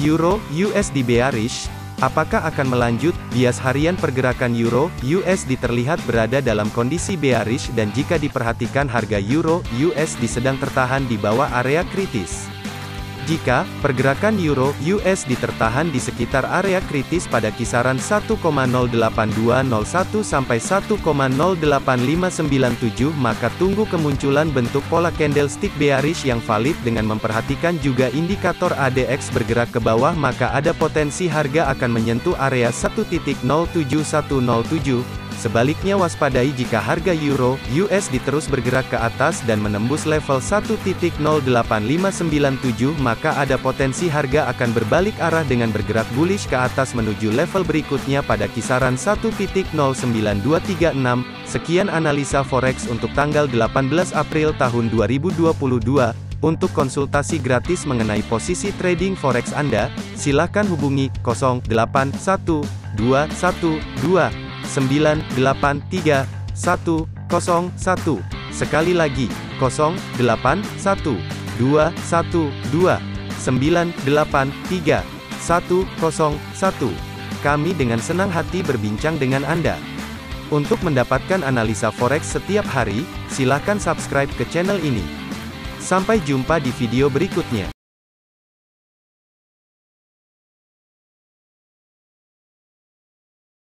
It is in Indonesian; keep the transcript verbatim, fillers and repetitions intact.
Euro U S D bearish. Apakah akan melanjut? Bias harian pergerakan Euro U S D terlihat berada dalam kondisi bearish dan jika diperhatikan harga Euro U S D sedang tertahan di bawah area kritis. Jika pergerakan Euro U S D tertahan di sekitar area kritis pada kisaran satu koma nol delapan dua nol satu sampai satu koma nol delapan lima sembilan tujuh, maka tunggu kemunculan bentuk pola candlestick bearish yang valid dengan memperhatikan juga indikator A D X bergerak ke bawah, maka ada potensi harga akan menyentuh area satu titik nol tujuh satu nol tujuh. Sebaliknya waspadai jika harga Euro U S D terus bergerak ke atas dan menembus level satu titik nol delapan lima sembilan tujuh, maka ada potensi harga akan berbalik arah dengan bergerak bullish ke atas menuju level berikutnya pada kisaran satu titik nol sembilan dua tiga enam. Sekian analisa forex untuk tanggal delapan belas April tahun dua ribu dua puluh dua. Untuk konsultasi gratis mengenai posisi trading forex Anda, silakan hubungi nol delapan satu dua satu dua sembilan delapan tiga satu nol satu. Sekali lagi, nol delapan satu dua satu dua sembilan delapan tiga satu nol satu. Kami dengan senang hati berbincang dengan Anda. Untuk mendapatkan analisa forex setiap hari, silakan subscribe ke channel ini. Sampai jumpa di video berikutnya.